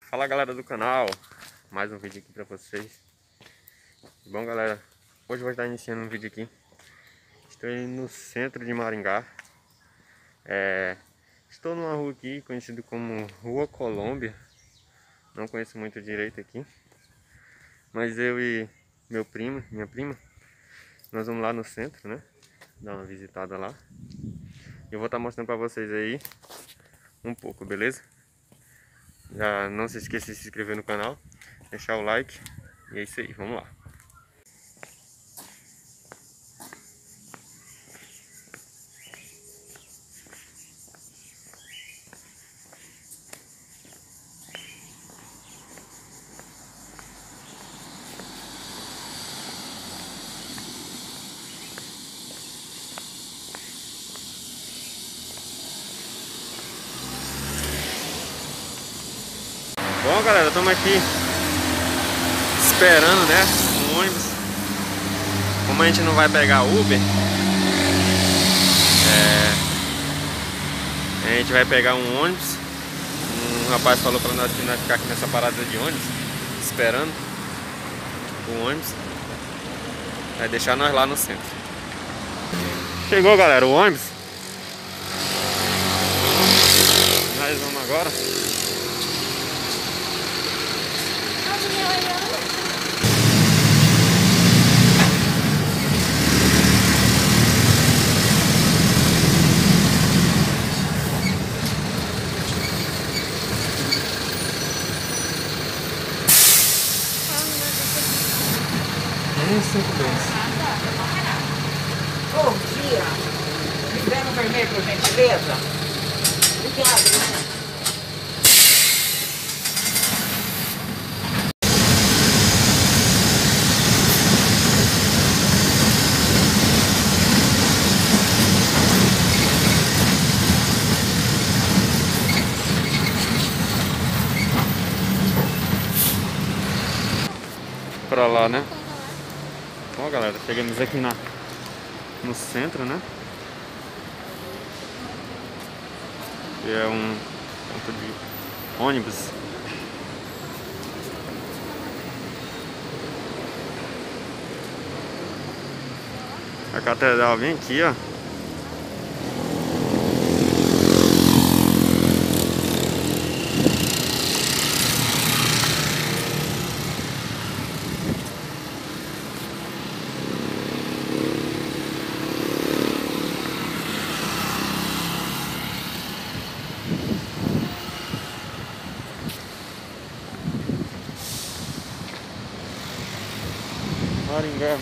Fala galera do canal, mais um vídeo aqui pra vocês. Bom galera, hoje eu vou estar iniciando um vídeo aqui. Estou no centro de Maringá. Estou numa rua aqui conhecida como Rua Colômbia. Não conheço muito direito aqui, mas eu e minha prima, nós vamos lá no centro, né? Dar uma visitada lá. Eu vou estar mostrando pra vocês aí um pouco, beleza? Já não se esqueça de se inscrever no canal, deixar o like. E é isso aí, vamos lá. Bom galera, estamos aqui esperando, né, um ônibus. Como a gente não vai pegar Uber, a gente vai pegar um ônibus. Um rapaz falou para nós que nós ficar aqui nessa parada de ônibus, esperando o ônibus. Vai deixar nós lá no centro. Chegou galera, o ônibus. Nós vamos agora. Bom dia. Inverno vermelho, por gentileza. Obrigada. Pra lá, né? Bom galera, chegamos aqui no centro, né? Que é um ponto de ônibus. A catedral vem aqui, ó. Maringá.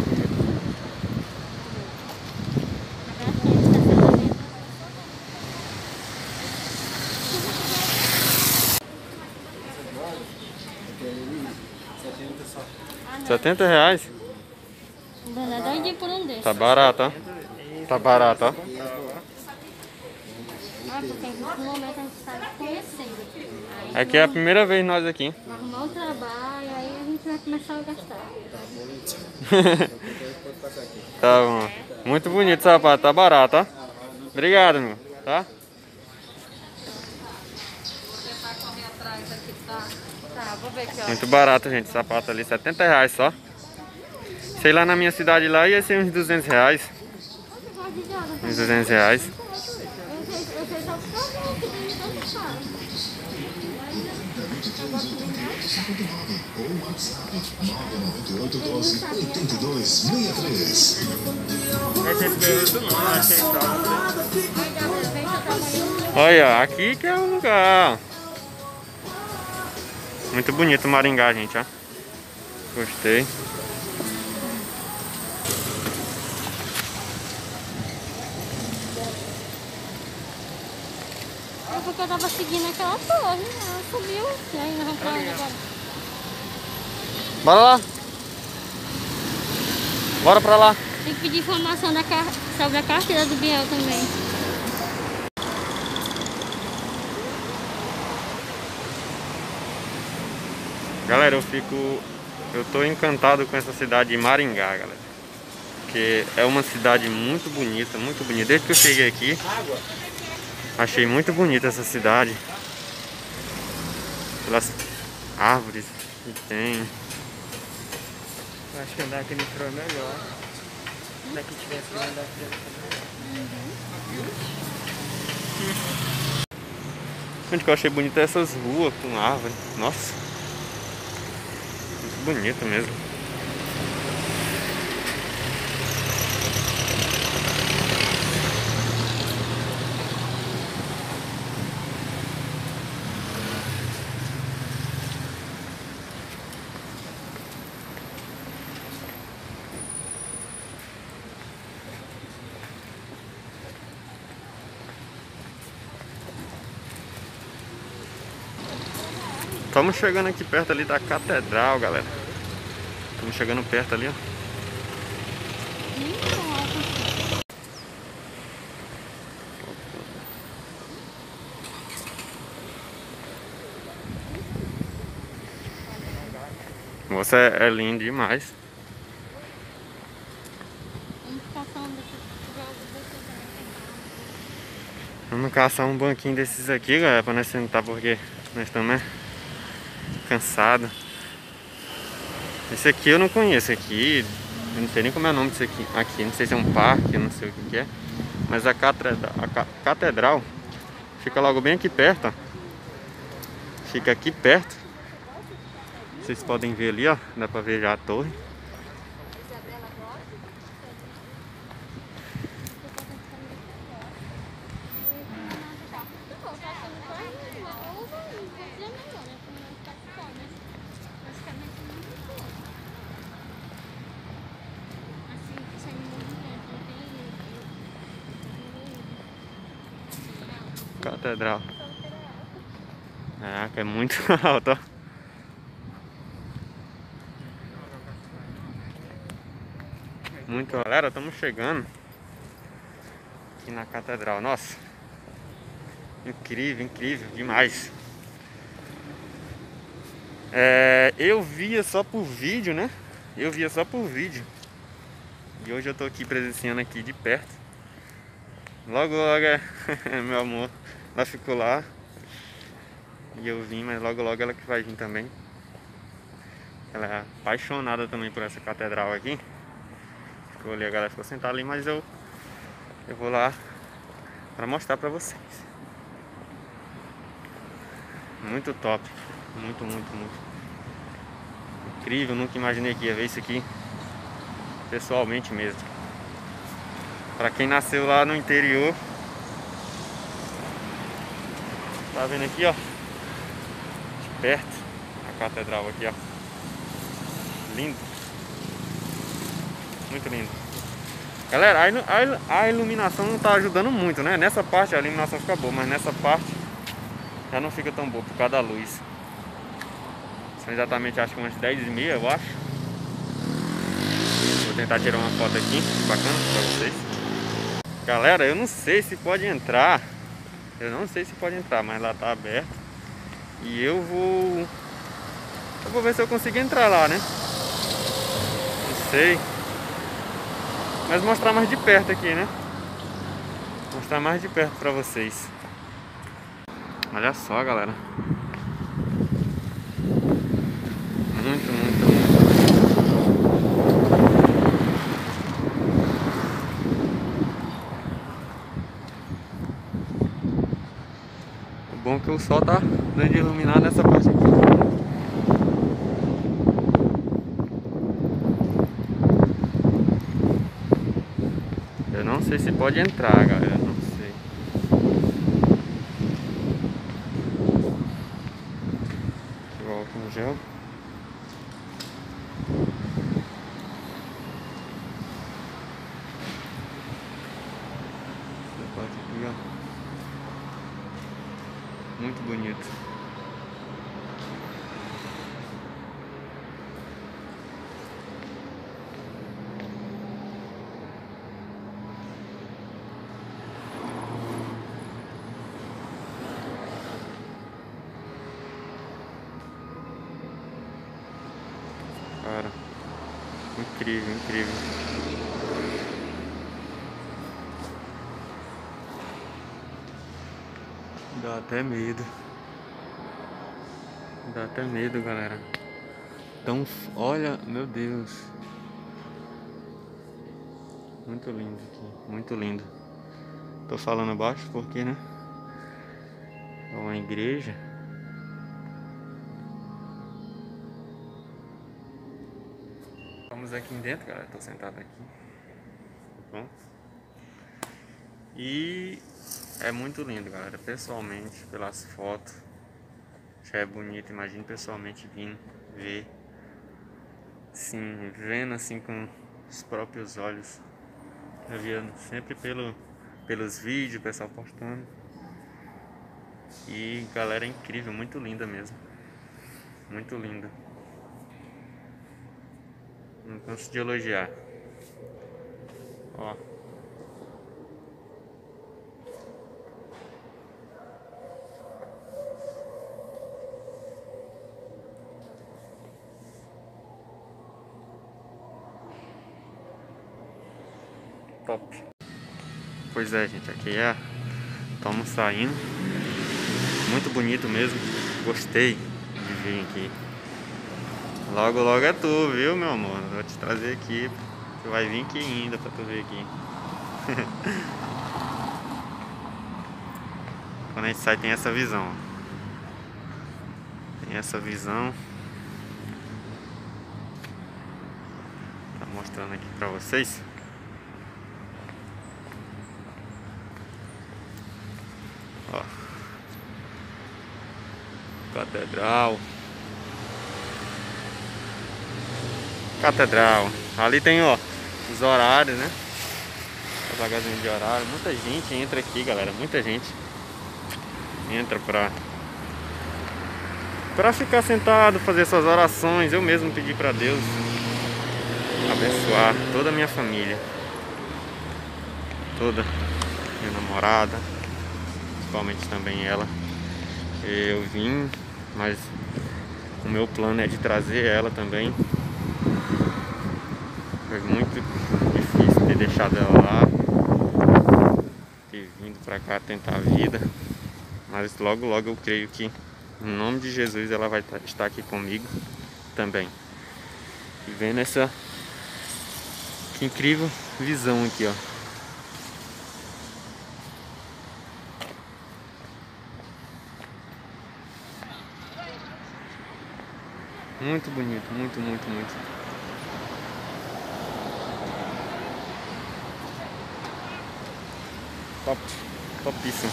R$70. Doidinho por um desses. Tá barato, ó. Tá barato, ó. Porque no momento a gente está conhecendo. Aqui é a primeira vez nós aqui. Arrumar o trabalho, aí a gente vai começar a gastar. Tá bom. Muito bonito o sapato, tá barato, ó. Obrigado, meu. Tá? Tá, vou ver aqui, ó. Muito barato, gente. Sapato ali, R$70 só. Sei lá na minha cidade lá ia ser uns R$200. Uns R$200. Eu sei só porque eu vi que tem tanto ou WhatsApp 99812-8263. Olha, aqui que é o lugar. Muito bonito o Maringá, gente, ó. Gostei. É porque eu tava seguindo aquela torre, ela subiu, e aí nós vamos pra onde agora? Bora lá. Bora pra lá. Tem que pedir informação sobre a carteira do Biel também. Galera, eu tô encantado com essa cidade de Maringá, galera. Porque é uma cidade muito bonita, muito bonita. Desde que eu cheguei aqui, achei muito bonita essa cidade. pelas árvores que tem. Eu acho que andar aqui no metrô é melhor. Daqui tivesse que andar aqui. Onde que eu achei bonito é essas ruas com árvore. Nossa, muito bonito mesmo. Estamos chegando aqui perto ali da catedral, galera. Estamos chegando perto ali, ó. Moça, é lindo demais. Vamos caçar um banquinho desses aqui, galera, pra nós sentar, porque nós estamos cansados. Esse aqui eu não conheço aqui. Eu não sei nem como é o nome disso aqui. Não sei se é um parque, eu não sei o que é. Mas a catedral fica logo bem aqui perto, ó. Fica aqui perto. Vocês podem ver ali, ó. Dá pra ver já a torre. Catedral. Caraca, é muito alto, ó. Muito, galera, estamos chegando aqui na catedral. Nossa, incrível, incrível demais. Eu via só por vídeo, né? Eu via só por vídeo. E hoje eu tô aqui presenciando aqui de perto. Logo, logo, meu amor, ela ficou lá. E eu vim, mas logo, logo ela que vai vir também. Ela é apaixonada também por essa catedral aqui. Ficou ali, a galera ficou sentada ali, mas eu vou lá para mostrar para vocês. Muito top. Muito, muito, muito. Incrível, nunca imaginei que ia ver isso aqui pessoalmente mesmo. Para quem nasceu lá no interior, tá vendo aqui, ó, de perto, a catedral aqui, ó. Lindo. Muito lindo. Galera, a iluminação não tá ajudando muito, né? Nessa parte a iluminação fica boa, mas nessa parte já não fica tão boa por causa da luz. São exatamente, acho que umas 10h30, eu acho. Vou tentar tirar uma foto aqui, bacana pra vocês. Galera, eu não sei se pode entrar. Eu não sei se pode entrar, mas lá tá aberto. E eu vou ver se eu consigo entrar lá, né? Não sei. Mas mostrar mais de perto aqui, né? Mostrar mais de perto pra vocês. Olha só, galera. Muito, muito, muito. O bom é que o sol tá dando de iluminar nessa parte aqui. Eu não sei se pode entrar, galera. Não sei. Igual álcool gel. Essa parte aqui, ó. Muito bonito. Cara, incrível, incrível. Dá até medo. Dá até medo, galera. Então, olha, meu Deus. Muito lindo aqui, muito lindo. Tô falando baixo porque, né? É uma igreja. Estamos aqui dentro, galera. Tô sentado aqui. Bom. E é muito lindo, galera. Pessoalmente, pelas fotos, já é bonito. Imagine pessoalmente vindo ver. Sim, vendo assim com os próprios olhos. Eu via sempre pelos vídeos, o pessoal postando. E galera, é incrível, muito linda mesmo. Muito linda. Não canso de elogiar. Ó. Top. Pois é, gente, aqui é. Estamos saindo. Muito bonito mesmo. Gostei de vir aqui. Logo, logo é tu, viu, meu amor? Vou te trazer aqui. Tu vai vir aqui ainda pra tu ver aqui. Quando a gente sai tem essa visão. Tem essa visão. Tá mostrando aqui pra vocês. Ó. Catedral. Catedral. Ali tem, ó, os horários, né? As vagazinhas de horário. Muita gente entra aqui, galera. Muita gente entra pra ficar sentado, fazer suas orações. Eu mesmo pedi pra Deus abençoar toda a minha família. Toda minha namorada. Principalmente também ela. Eu vim, mas o meu plano é de trazer ela também. Foi muito difícil ter deixado ela lá, ter vindo pra cá tentar a vida. Mas logo logo eu creio que em nome de Jesus ela vai estar aqui comigo também. E vendo essa que incrível visão aqui, ó. Muito bonito, muito, muito, muito. Top, topíssimo.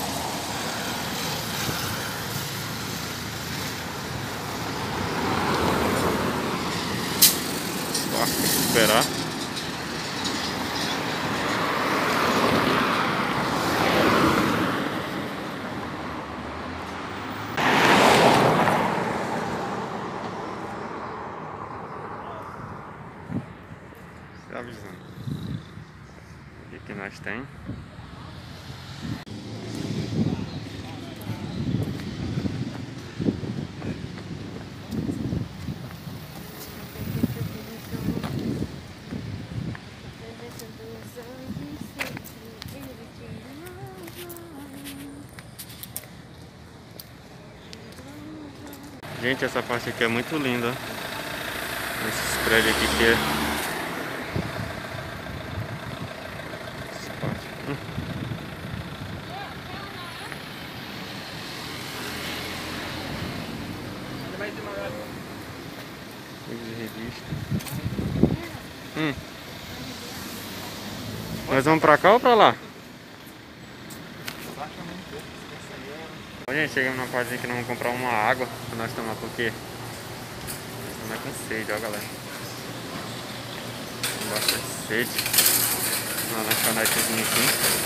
Tem que esperar. Avisando. O que nós tem? Gente, essa parte aqui é muito linda. Esses prédios aqui que é. Essa parte. Coisa de revista. Nós vamos pra cá ou pra lá? Bom, gente, chegamos na parte que nós vamos comprar uma água pra nós tomar, porque não é com sede, ó, galera. Com bastante sede. Uma lanchonetezinha aqui.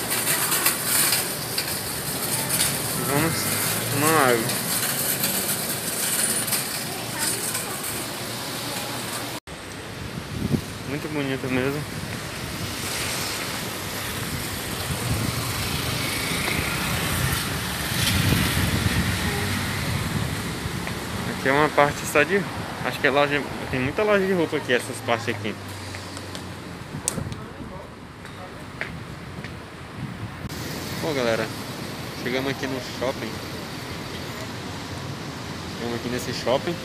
E vamos tomar água. Muito bonito mesmo. Aqui é uma parte só de... Acho que é loja... Tem muita loja de roupa aqui, essas partes aqui. Bom, galera, chegamos aqui no shopping. Estamos aqui nesse shopping.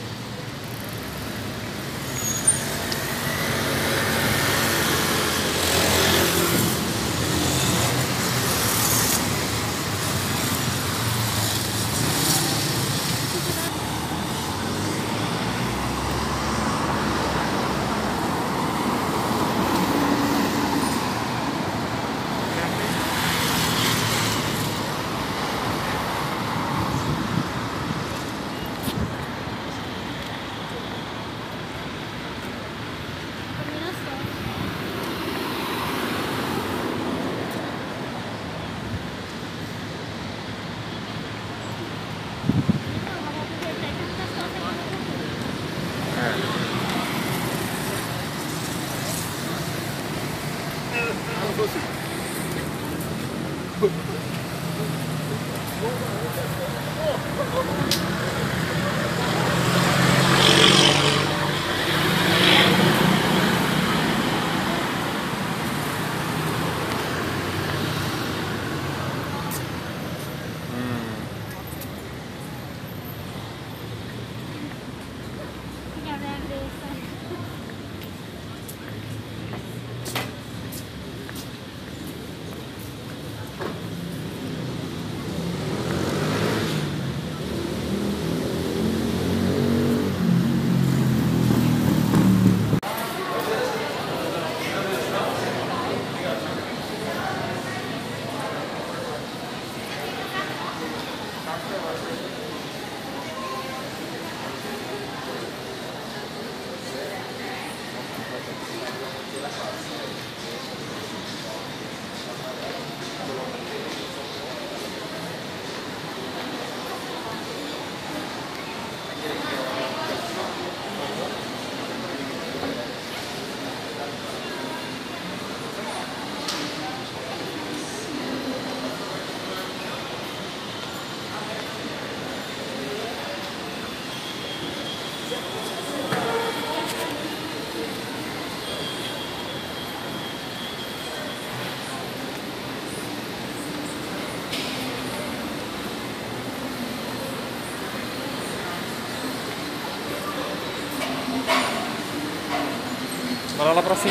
Bora lá pra cima.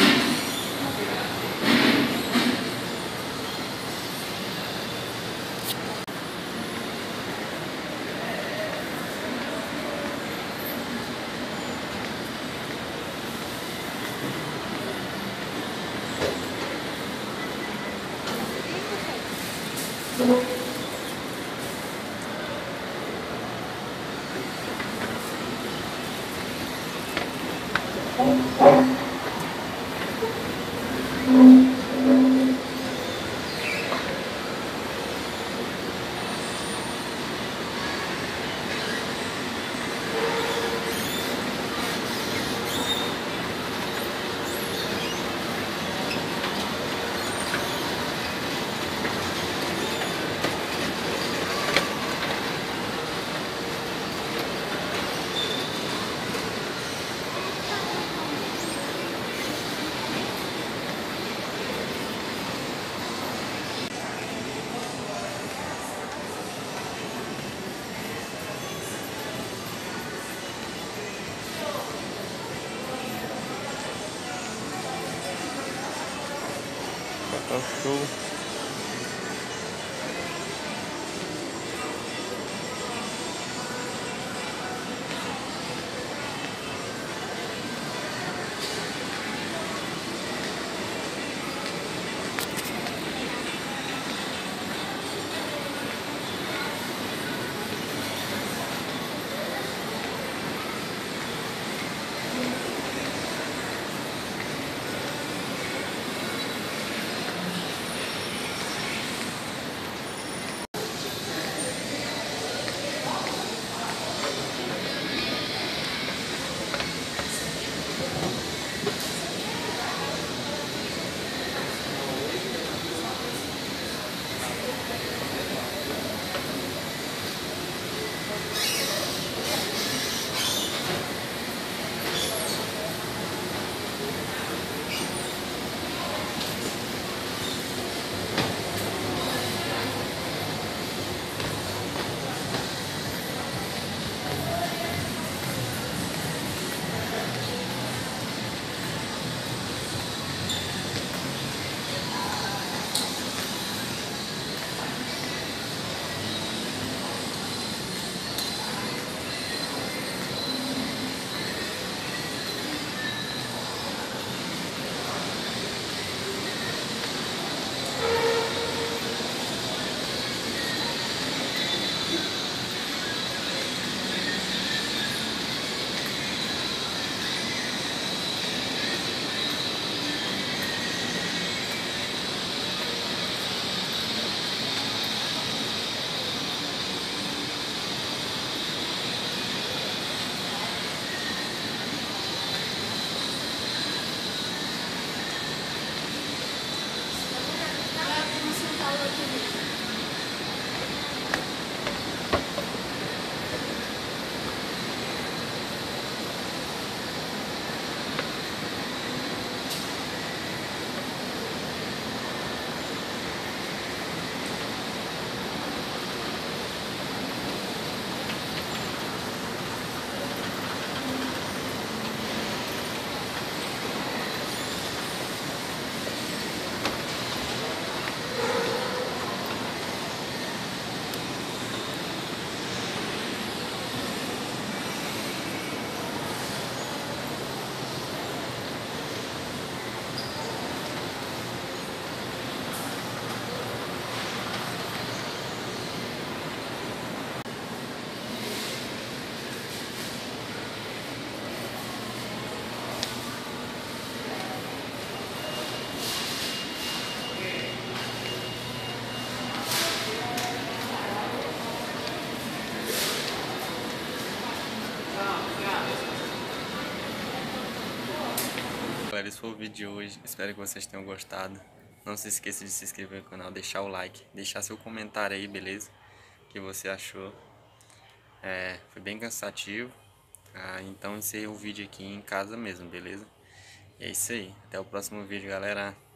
Tá show. galera, esse foi o vídeo de hoje. Espero que vocês tenham gostado. Não se esqueça de se inscrever no canal, deixar o like, deixar seu comentário aí, beleza? O que você achou. Foi bem cansativo. Então encerrei o vídeo aqui em casa mesmo, beleza? E é isso aí. Até o próximo vídeo, galera.